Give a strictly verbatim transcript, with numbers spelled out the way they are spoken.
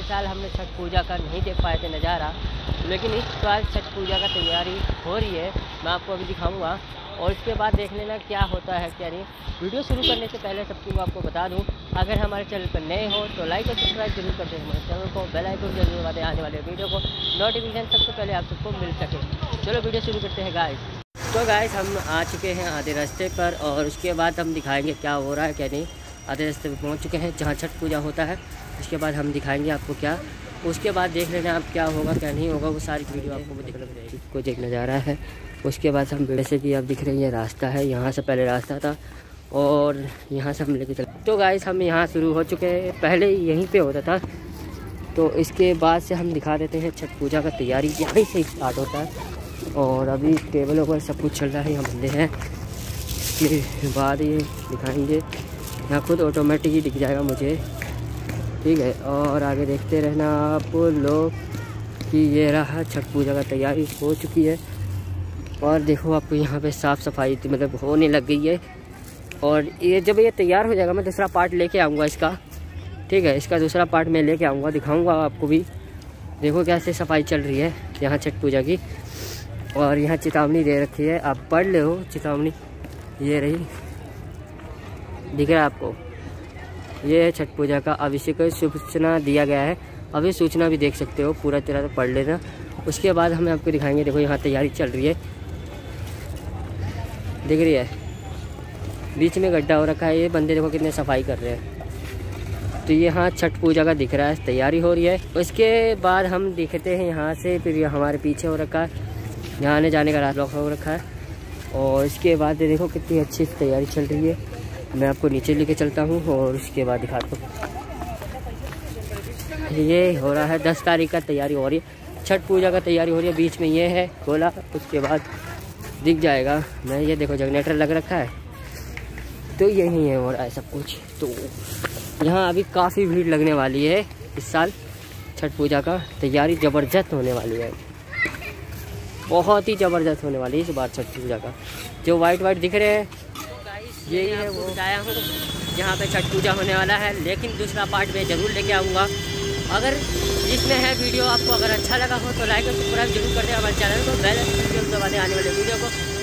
साल हमने छठ पूजा का नहीं देख पाए थे नज़ारा, लेकिन इस साल छठ पूजा का तैयारी हो रही है, मैं आपको अभी दिखाऊंगा और इसके बाद देख लेना क्या होता है क्या नहीं। वीडियो शुरू करने से पहले सबको मैं आपको बता दूं, अगर हमारे चैनल पर नए हो तो लाइक और सब्सक्राइब जरूर कर दें हमारे चैनल को, बेल आइकन जरूर दबा दें, आने वाले वीडियो को नोटिफिकेशन सबसे पहले आप सबको मिल सके। चलो वीडियो शुरू करते हैं गाइस। तो गाइस हम आ चुके हैं आधे रास्ते पर और उसके बाद हम दिखाएंगे क्या हो रहा है क्या नहीं। आधे रास्ते पर पहुँच चुके हैं जहाँ छठ पूजा होता है, उसके बाद हम दिखाएँगे आपको क्या, उसके बाद देख लेना आप क्या होगा क्या नहीं होगा, वो सारी वीडियो आपको देखने लग जाएगी। को देखना जा रहा है उसके बाद हम जैसे कि आप दिख रही है रास्ता है, यहाँ से पहले रास्ता था और यहाँ से हम लेके चले। तो गाइस हम यहाँ शुरू हो चुके हैं, पहले यहीं पे होता था, तो इसके बाद से हम दिखा देते हैं छठ पूजा का तैयारी यहीं से स्टार्ट होता है। और अभी टेबलों पर सब कुछ चल रहा है, यहाँ बंदे हैं, इसके बाद ये दिखाएंगे, यहाँ खुद ऑटोमेटिक ही दिख जाएगा मुझे, ठीक है। और आगे देखते रहना आप लोग कि ये रहा छठ पूजा का तैयारी हो चुकी है। और देखो आपको यहाँ पे साफ़ सफाई मतलब होने लग गई है। और ये जब ये तैयार हो जाएगा मैं दूसरा पार्ट लेके आऊँगा इसका, ठीक है, इसका दूसरा पार्ट मैं लेके आऊँगा, दिखाऊँगा आपको भी। देखो कैसे सफाई चल रही है यहाँ छठ पूजा की। और यहाँ चेतावनी दे रखी है, आप पढ़ ले हो चेतावनी, ये रही, दिख रहा है आपको, ये है छठ पूजा का अभिषेक सूचना दिया गया है। अभी सूचना भी देख सकते हो, पूरा तरह से पढ़ लेना। उसके बाद हमें आपको दिखाएंगे, देखो यहाँ तैयारी चल रही है, दिख रही है, बीच में गड्ढा हो रखा है, ये बंदे देखो कितने सफाई कर रहे हैं। तो यहाँ छठ पूजा का दिख रहा है, तैयारी हो रही है। उसके बाद हम दिखते हैं यहाँ से, फिर हमारे पीछे हो रखा है, यहाँ आने जाने का रास्ता हो रखा है। और इसके बाद देखो कितनी अच्छी तैयारी चल रही है, मैं आपको नीचे लेके चलता हूँ और उसके बाद दिखाता हूँ। ये हो रहा है दस तारीख का तैयारी हो रही है, छठ पूजा का तैयारी हो रही है। बीच में ये है गोला, उसके बाद दिख जाएगा, मैं ये देखो जनरेटर लग रखा है, तो यही है हो रहा है सब कुछ। तो यहाँ अभी काफ़ी भीड़ लगने वाली है इस साल, छठ पूजा का तैयारी ज़बरदस्त होने वाली है, बहुत ही ज़बरदस्त होने वाली है इस बार छठ पूजा का। जो वाइट वाइट दिख रहे हैं यही है वो बताया हूँ जहाँ पे छठ पूजा होने वाला है, लेकिन दूसरा पार्ट मैं ज़रूर लेके आऊँगा। अगर इसमें है वीडियो आपको अगर अच्छा लगा हो तो लाइक और सब्सक्राइब जरूर कर दें हमारे चैनल को, बेल आइकन दबा दें आने वाले वीडियो को